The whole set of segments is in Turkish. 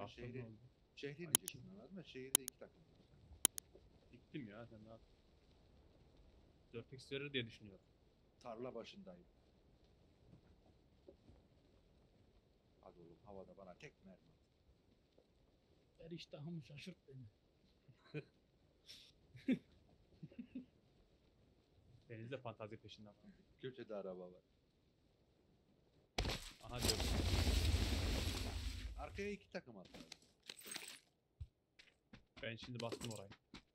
Kalktın şehri, ne oldu? şehri Ay, ineceksin anladın mı? Şehirde 2 takım. Gittim ya sen daha. 4x verir diye düşünüyorum. Tarla başındayım. Hadi oğlum havada bana tek mermi. Her iştahımı şaşırt beni. Deniz de fantazi peşinden. Köşede araba var. Aha diyorum. Arkaya 2 takım attı. Ben şimdi bastım orayı.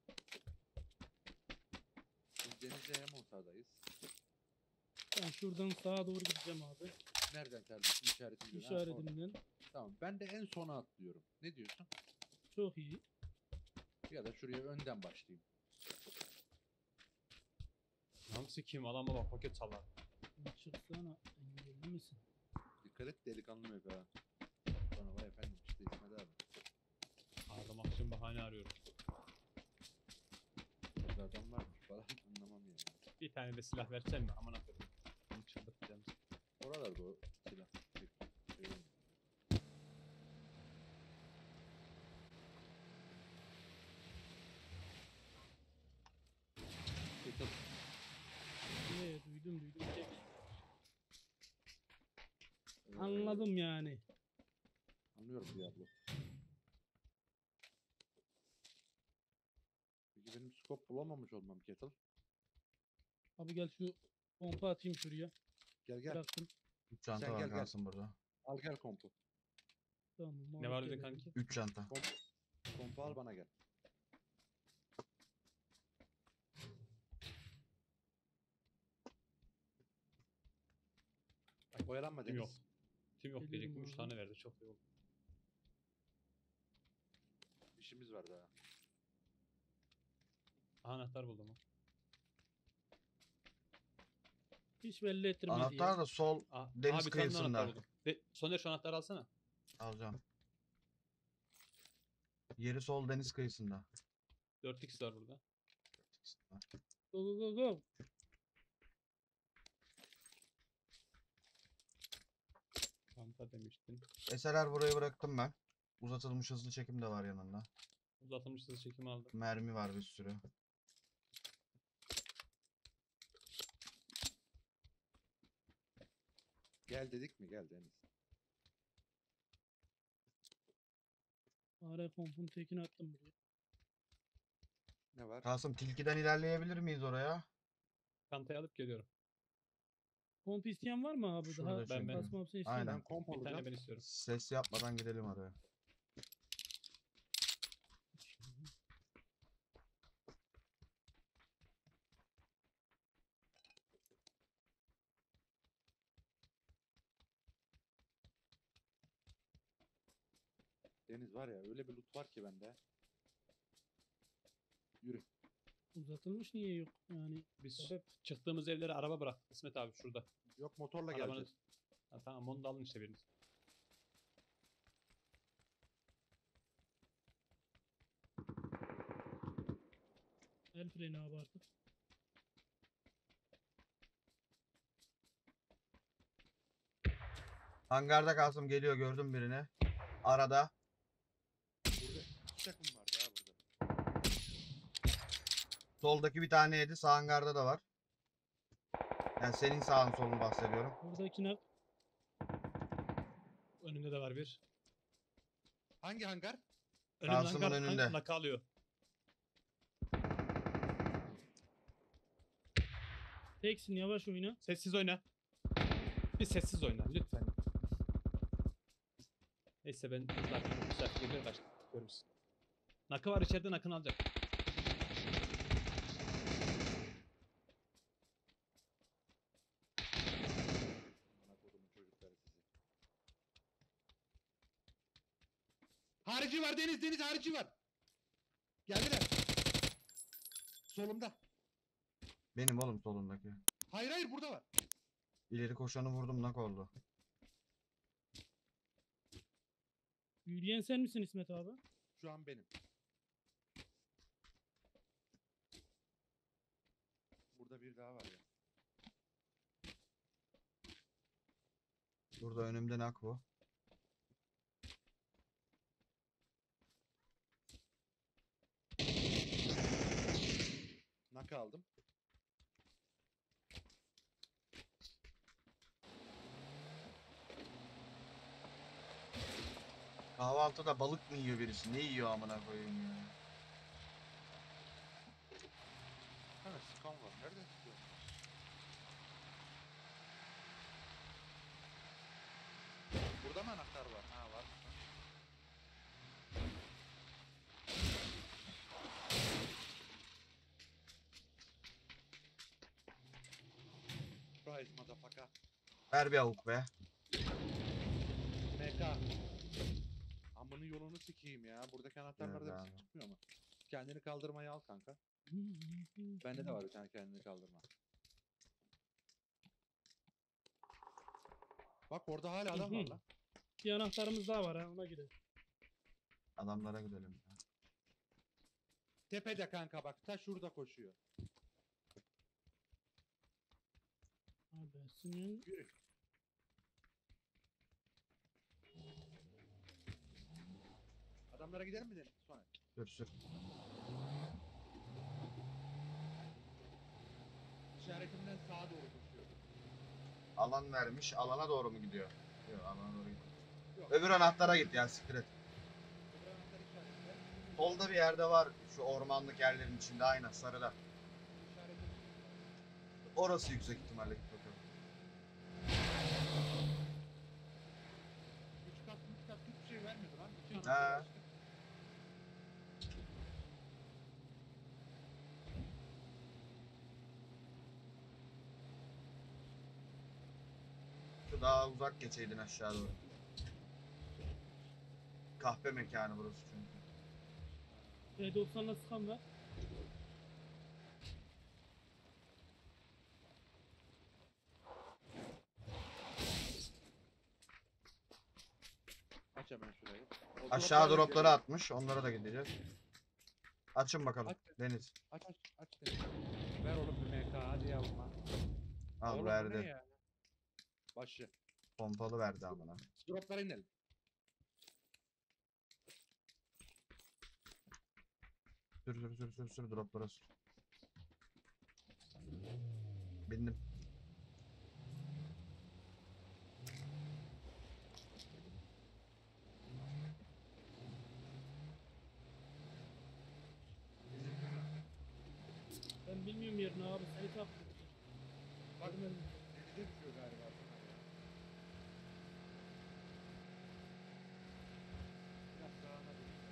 Biz denizde hem ortadayız. Ben şuradan sağa doğru gideceğim abi. Nereden kardeşim işaretini görüyorsun? Ha, orada. İşaretimden. Tamam ben de en sona atlıyorum. Ne diyorsun? Çok iyi. Ya da şuraya önden başlayayım. Hamsi kim? Adama bak paket sallar. Çıksana. Engelli misin? Dikkat et delikanlı mı ha? Bana vay efendim işte İsmet abi. Ağlamak için bahane arıyorum. Burada adam varmış falan anlamam yani. Bir tane de silah versen mi? Aman akıllı. Bunu çıldırtacağım. Oralarda o silah. Şey olmuyor. Duydum. Tek. Ee, Anladım yani. Anlıyorum Diablo. Peki benim scope bulamamış olmam Kettle. Abi gel şu pompa atayım şuraya. Gel gel. Bıraktım. 3 çanta Sen var gel, gel. kalsın burada. Al gel kompu. Tamam. Ne alıp var dedin gelelim. kanki? 3 çanta. Kompu al bana gel. Oyalanma Tim Deniz. yok. Tim yok Gelirim diyecektim. 3 abi. tane verdi. Çok iyi oldu. İşimiz var daha. Aha, anahtar buldum. Hiç belli ettirmedi Anahtar ya. da sol Aha, deniz bir tane daha anahtar kıyısında. buldum. Soner şu anahtarı alsana. Alacağım. Yeri sol deniz kıyısında. 4x var burada. Go. Çanta demiştin. Eserler burayı bıraktım ben. Uzatılmış hızlı çekim de var yanında. Uzatılmış hızlı çekim aldım. Mermi var bir sürü. Gel dedik mi? Gel Deniz. AR kompun tekini attım buraya. Ne var? Kasım tilkiden ilerleyebilir miyiz oraya? Çantayı alıp geliyorum. Komp isteyen var mı abi? Şurada Daha çünkü. basmam sen isteyen. Aynen. Ben komp Bir tane alacağım. ben istiyorum. Ses yapmadan gidelim oraya. Deniz var ya öyle bir loot var ki bende. Yürü. Uzatılmış niye yok? Yani Biz sebep. çıktığımız evlere araba bıraktık İsmet abi şurada. Yok motorla Arabanın... geleceğiz. Ha, tamam onu da alın işte biriniz. El freni abi artık. Hangarda Kasım geliyor, gördüm birini. Arada. Burada 2 takım vardı ha burada. Soldaki bir tane yedi. Sağ hangarda da var. Yani senin sağın solunu bahsediyorum. Buradakine Önümde de var bir. Hangi hangar? Önümde Kasım'ın önünde. Naka alıyor. teksin yavaş oyna. Sessiz oyna. Bir sessiz oyna lütfen. Neyse ben zaten bir saat geliyor kaçtım. Görürüz. Nakı var içeride, nakını alacak. Bana kodumun çocukları sizi. Harici var Deniz harici var. Geldiler. Solumda. Benim oğlum solundaki. Hayır burada var. İleri koşanı vurdum, nak oldu. Yürüyen sen misin İsmet abi? Şu an benim. Burada bir daha var ya. Burada önümde nak bu. Nakı aldım. Kahvaltıda balık mı yiyor birisi? Ne yiyor amına koyayım ya? Kanka sıkan var. Nereden sıkıyor? Burada mı anahtar var? Ha var. Surprise motherfucker. Ver bir avuk be. MK. Amının yolunu sikeyim ya. Buradaki anahtarlarda Evet bir abi. şey çıkmıyor mu? Kendini kaldırmayı al kanka. Bende de var bir tane kendini kaldırma. Bak orada hala adam var lan. Bir anahtarımız daha var ha, ona gidelim. Adamlara gidelim. Ya. Tepede kanka bak. Ta şurada koşuyor. Abisinin Yürü. Adamlara gidelim mi dedim sonra? Sür sür. İşaretimden sağa doğru koşuyor. Alan vermiş. Alana doğru mu gidiyor? Yok alana doğru gidiyor. Yok. Öbür anahtara git ya siktir et. Öbür anahtar işaretimde. Solda bir yerde var. Şu ormanlık yerlerin içinde aynen sarıda. İşaretim. Orası yüksek ihtimalle git bakalım. 3 kat 3 kat hiçbir şey vermedi lan. Bütün Ha. anahtarı açtı. Şu daha uzak geçeydin aşağı doğru. Kahpe mekanı burası çünkü. P90'la sıkan var. Aç hemen şurayı. O Aşağı dropları dropları atmış. Onlara da gideceğiz. Açın bakalım. Aç. Deniz. Aç. Ver oğlum bir MK hadi yavrum ha. Al Oğlum bu ne verdi. ya? Başı. Pompalı verdi amına. Droplara inelim. Sür sür sür sür sür droplara sür. Bindim. Ben bilmiyorum yerini abi, seni takip Bak Görmedim. denize düşüyor galiba. Biraz sağına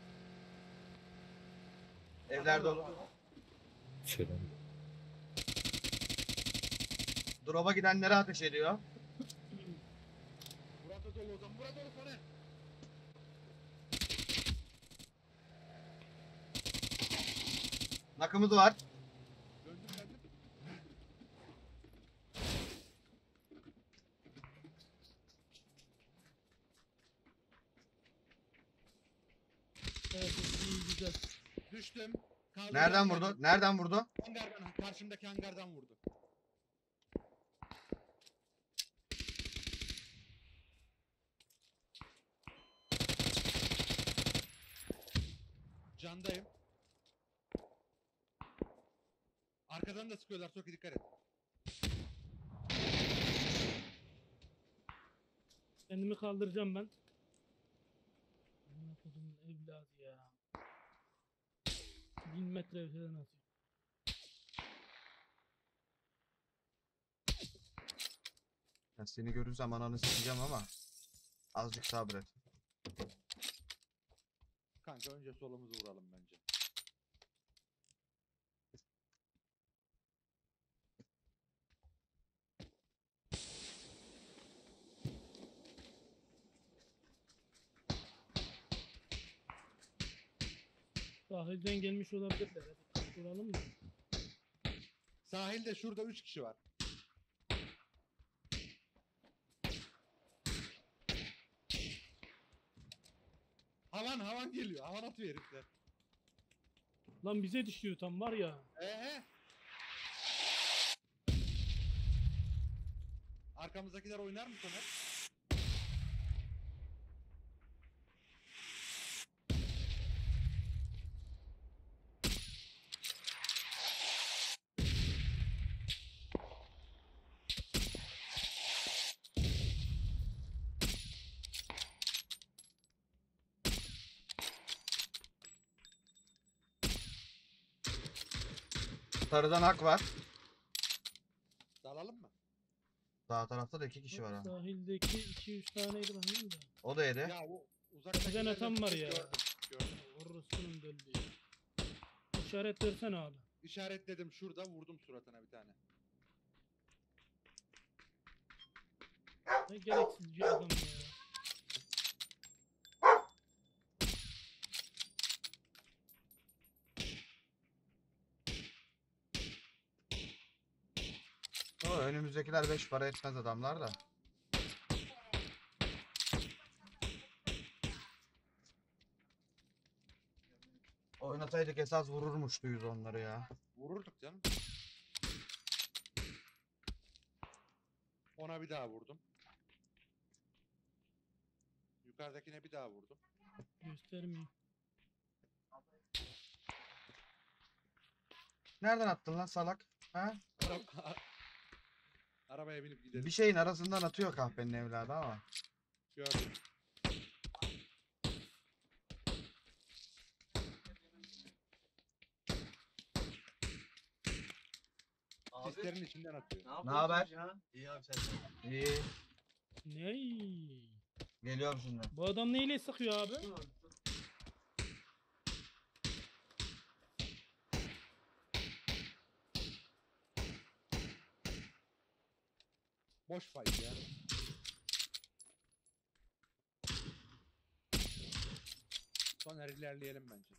doğru. Evler Adam dolu. var. Selam. Drop'a gidenlere ateş ediyor. Burada dolu o zaman. Burada dolu Soner. Nakımız var. Döndüm. Evet, iyi güzel. Düştüm. Kaldırdım Nereden kendimi. vurdu? Nereden vurdu? Hangardan, karşımdaki hangardan vurdu. Candayım. Arkadan da sıkıyorlar, çok dikkat et. Kendimi kaldıracağım ben. Amına kodumun evladı ya. 1000 metre öteden atıyor. Ya seni görürsem ananı sikeceğim ama azıcık sabret. Kanka önce solumuzu vuralım bence. Sahilden gelmiş olabilirler. Hadi duralım mı? Sahilde şurada 3 kişi var. Havan geliyor. Havan atıyor herifler. Lan bize düşüyor tam var ya. Arkamızdakiler oynar mı Soner? Sarıdan hak var. Dalalım mı? Sağ tarafta da 2 kişi var ha. Sahildeki 2-3 taneydi bakayım da. O da yedi. Ya o uzakta Bizden atan var ya. Gördüm. Orospu'nun döldüğü. İşaret versene abi. İşaretledim şurada, vurdum suratına bir tane. Ne gereksiz bir adam ya. O önümüzdekiler 5 para etmez adamlar da. Oynasaydık esas vururmuştuyuz onları ya. Vururduk canım. Ona bir daha vurdum. Yukarıdakine bir daha vurdum. Göstermiyor. Nereden attın lan salak? Ha? Arabaya binip gidelim. Bir şeyin arasından atıyor kahpenin evladı ama. Gördüm. Sislerin içinden atıyor. Ne haber? İyi abi sen. İyi. Ney? Geliyorum şimdi. Bu adam neyle sıkıyor abi? Boş fight ya. Sonra ilerleyelim bence.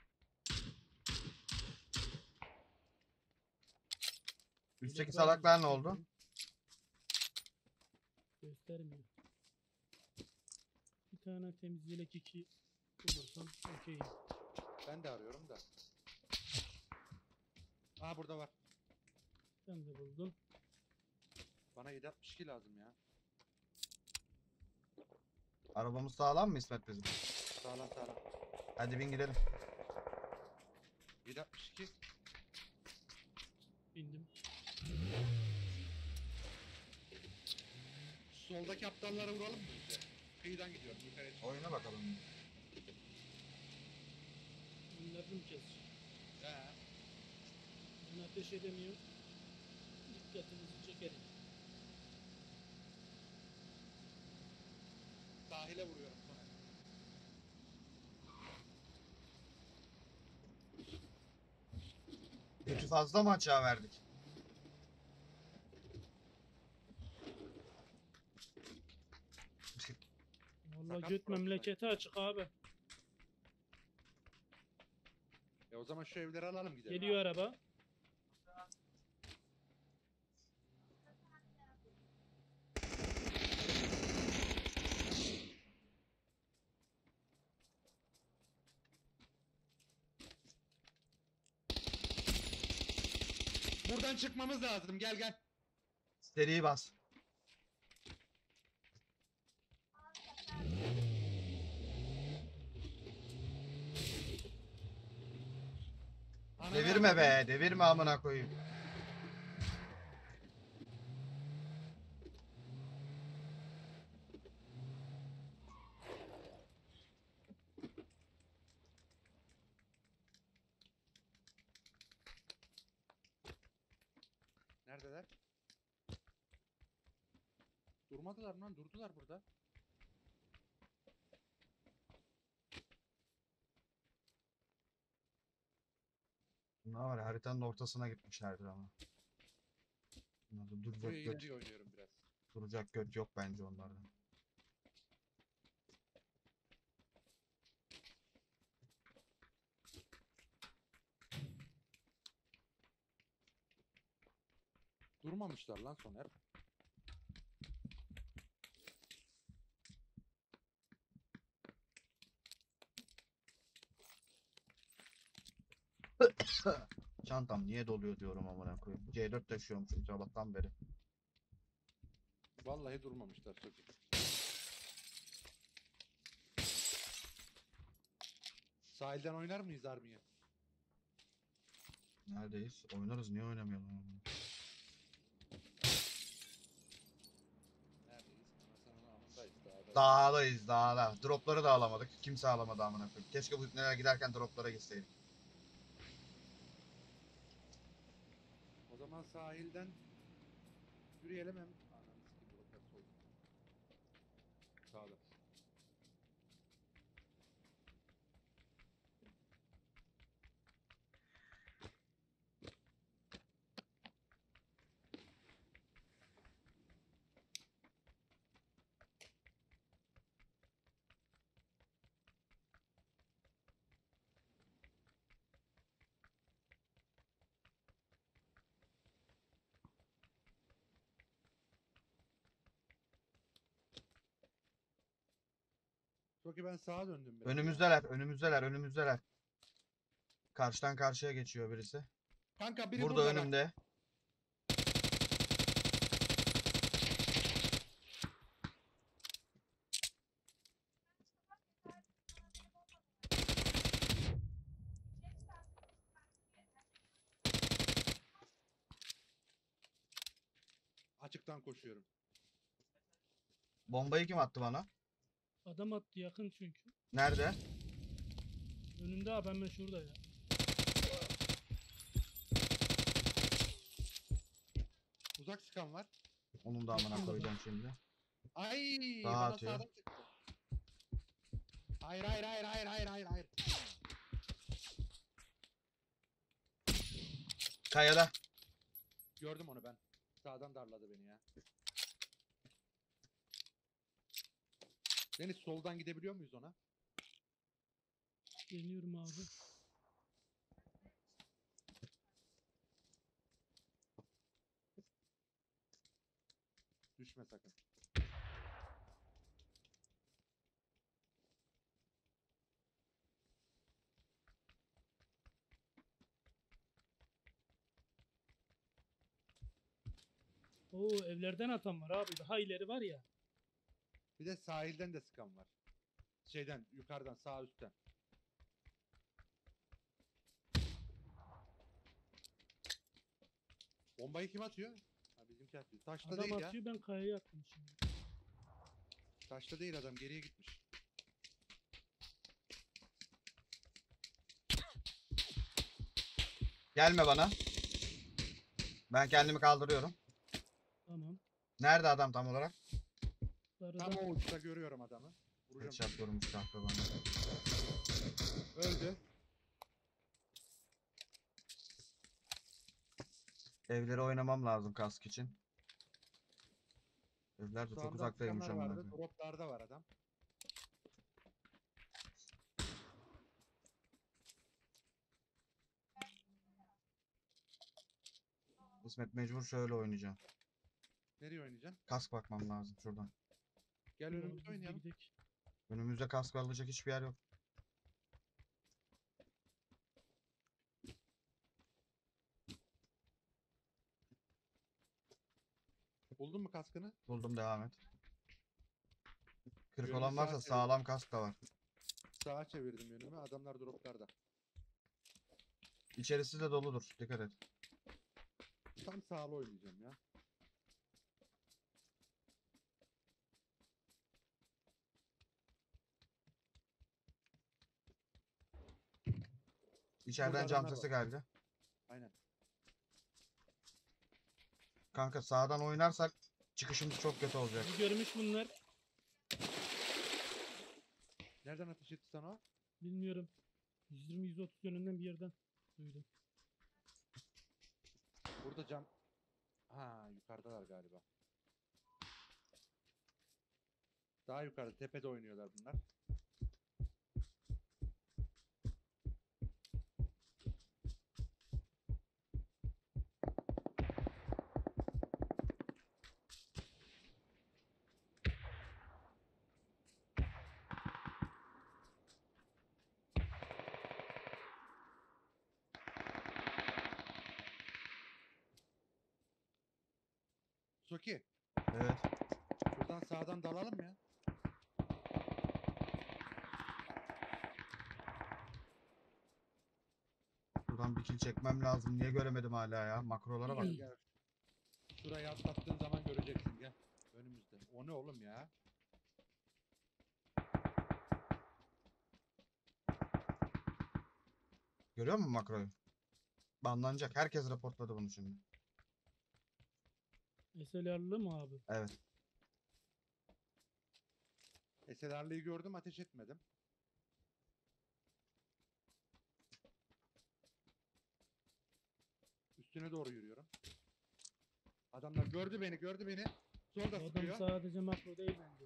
Üstteki salaklar ne oldu? Göstermiyor. Bir tane temiz yelek 2 bulursam okey. Ben de arıyorum da. Aa burada var. Ben de buldum. Bana 762 lazım ya. Arabamız sağlam mı İsmet bizim? Sağlam sağlam. Hadi bin gidelim. 762. Bindim. Soldaki aptallara vuralım mı bize? Kıyıdan gidiyorum yukarı çık. Oyuna bakalım. Bunlardan kes. He. Ben ateş edemiyorum. Dikkatinizi çekerim. Sahile vuruyorum sonra. Kötü fazla mı açığa verdik? Vallahi Sakat göt burası memleketi açık abi. O zaman şu evleri alalım gidelim. Geliyor araba. Buradan çıkmamız lazım. Gel gel. Seri bas. Ananı Devirme avradım. be, devirme amına koyayım. Neredeler? Durmadılar lan. Durdular burada. Ne var ya, haritanın ortasına gitmişlerdir ama. Bunlarda duracak Buraya göt, ileri oynuyorum biraz. duracak göt yok bence onlarda. Durmamışlar lan Soner. Çantam niye doluyor diyorum amına koyayım. C4 taşıyormuşum sabahtan beri. Vallahi durmamışlar çocuk. Sahilden oynar mıyız Armiye? Neredeyiz? Oynarız, niye oynamayalım amına? Neredeyiz? Anasının amındayız dağda. Dağdayız, dağda. Dropları da alamadık. Kimse alamadı amına koyayım. Keşke bu neler giderken droplara gitseydik. sahilden yürüyelim hem ananı sikeyim bloklar sol. Sağda. Çok iyi, ben sağa döndüm biraz. Önümüzdeler. Karşıdan karşıya geçiyor birisi. Kanka biri Burada burada bak. önümde. Açıktan koşuyorum. Bombayı kim attı bana? Adam attı yakın çünkü. Nerede? Önünde abi hemen şurada ya. Uzak sıkan var. Onun da amına koyacağım şimdi. Ay Sağa bana atıyor. sağdan çıktı. Hayır hayır hayır hayır hayır hayır hayır. Kayada. Gördüm onu ben. Sağdan darladı beni ya. Deniz soldan gidebiliyor muyuz ona? Deniyorum abi. Düşme sakın. Oo evlerden atan var abi. Daha ileri var ya. Bir de sahilden de sıkan var. Şeyden yukarıdan sağ üstten. Bombayı kim atıyor? Ha, bizimki atıyor. Taşta Adam değil ya. atıyor ben kayaya attım şimdi. Taşta değil, adam geriye gitmiş. Gelme bana. Ben kendimi kaldırıyorum. Tamam. Nerede adam tam olarak? Sarıda. Tam o uçta görüyorum adamı. Vuracağım. Headshot vurmuş kahpe bana. Öldü. Evleri oynamam lazım kask için. Evler de çok Sağımda uzaktaymış sıkanlar amına vardı. koyayım. Droplarda var adam. İsmet mecbur şöyle oynayacağım. Nereye oynayacaksın? Kask bakmam lazım şuradan. Gel Abi önümüzde biz de oynayalım. gidek. Önümüzde kask alacak hiçbir yer yok. Buldun mu kaskını? Buldum, devam et. Kırık Yönünü olan varsa sağa sağlam kask da var. Sağa çevirdim yönümü. Adamlar droplarda. İçerisi de doludur. Dikkat et. Tam sağlı oynayacağım ya. İçeriden Burada cam adamlar sesi var. geldi. Aynen. Kanka sağdan oynarsak çıkışımız çok kötü olacak. Bizi görmüş bunlar. Nereden ateş etti sana o? Bilmiyorum. 120-130 yönünden bir yerden duydum. Burada cam... Ha, yukarıdalar galiba. Daha yukarıda tepede oynuyorlar bunlar. Soki, Evet. şuradan sağdan dalalım ya. Buradan bir kill çekmem lazım. Niye göremedim hala ya? Makrolara bak. Gel gel. Şurayı atlattığın zaman göreceksin, gel. Önümüzde. O ne oğlum ya? Görüyor musun makroyu? Banlanacak. Herkes raportladı bunu şimdi. SLR'lı mı abi? Evet. SLR'liyi gördüm, ateş etmedim. Üstüne doğru yürüyorum. Adamlar gördü beni, gördü beni. Solda Adam sıkıyor. sadece makro değil bence.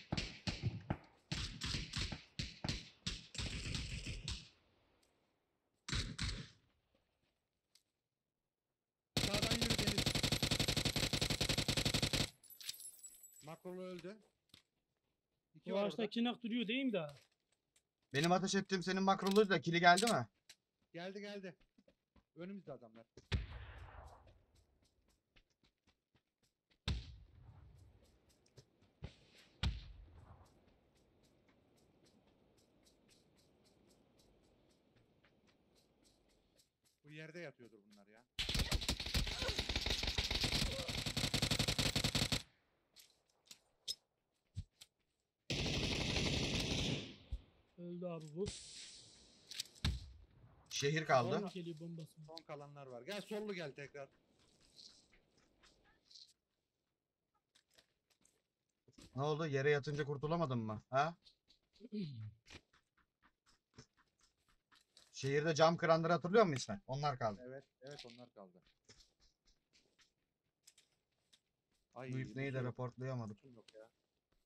Sağdan yürü Deniz. Makrolu öldü. İki O var ağaçta orada. kinak duruyor değil mi daha? Benim ateş ettiğim senin makroluydu da kili geldi mi? Geldi geldi. Önümüzde adamlar. Bu yerde yatıyordur bunlar ya. Öldü abi bu. Şehir kaldı. Sonra geliyor bombası. Son kalanlar var. Gel sollu gel tekrar. Ne oldu? Yere yatınca kurtulamadın mı? Ha? Şehirde cam kıranları hatırlıyor musun İsmet? Onlar kaldı. Evet, evet onlar kaldı. Ay, Bu ipneyi de su yok, raportlayamadık. su yok ya.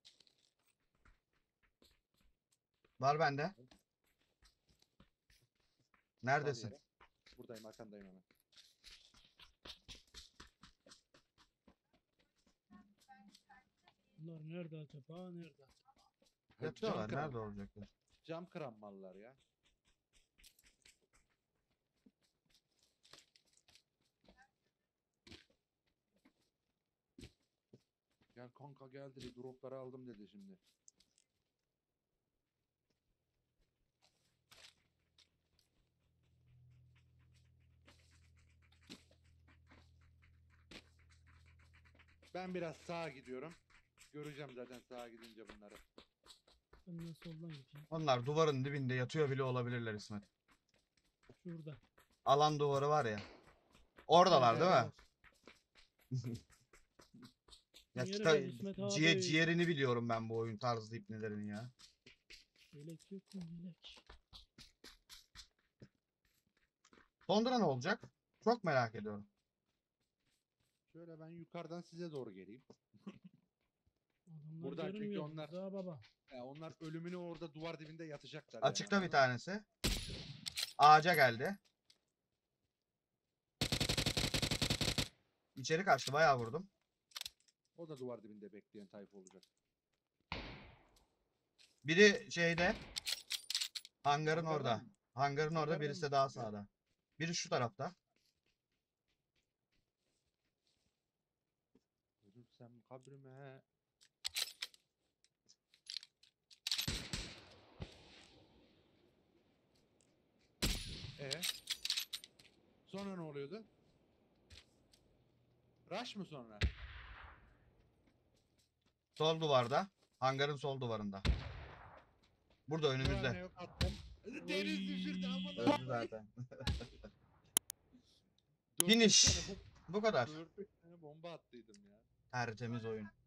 Var bende. Sal Neredesin? yere. Buradayım, arkandayım hemen. Bunlar nerede acaba? Nerede acaba? Yatıyorlar. Cam kıran. Nerede olacaklar? Cam kıran mallar ya. Gel kanka gel dedi. Dropları aldım dedi şimdi. Ben biraz sağa gidiyorum. Göreceğim zaten sağa gidince bunları. Ben de soldan gideyim. Onlar duvarın dibinde yatıyor bile olabilirler İsmet. Şurada. Alan duvarı var ya. Oradalar Evet, değil mi? evet. Ya Yere ta- gel İsmet abi. ciğerini biliyorum ben bu oyun tarzı ipnelerin ya. Yelek yok mu yelek? Sonra ne olacak? Çok merak ediyorum. Şöyle ben yukarıdan size doğru geleyim. Adamlar Buradan çünkü görünmüyor onlar- Rıza baba. Onlar ölümünü orada duvar dibinde yatacaklar. Açıkta yani, bir anladın mı? tanesi. Ağaca geldi. İçeri kaçtı. Bayağı vurdum. O da duvar dibinde bekleyen tayfa olacak. Biri şeyde. Hangarın Hangarda orada. mı? Hangarın orada. Hangarda Birisi de mı? daha Evet. sağda. Biri şu tarafta. Ölürsem kabrime. Sonra ne oluyordu? Rush mı sonra? Sol duvarda. Hangarın sol duvarında. Burada Var ne önümüzde. yok attım. Deniz düşürdü aman Öldü zaten. Dört Finish. beş tane Bu kadar. 4-5 tane bomba attıydım ya. Tertemiz oyun.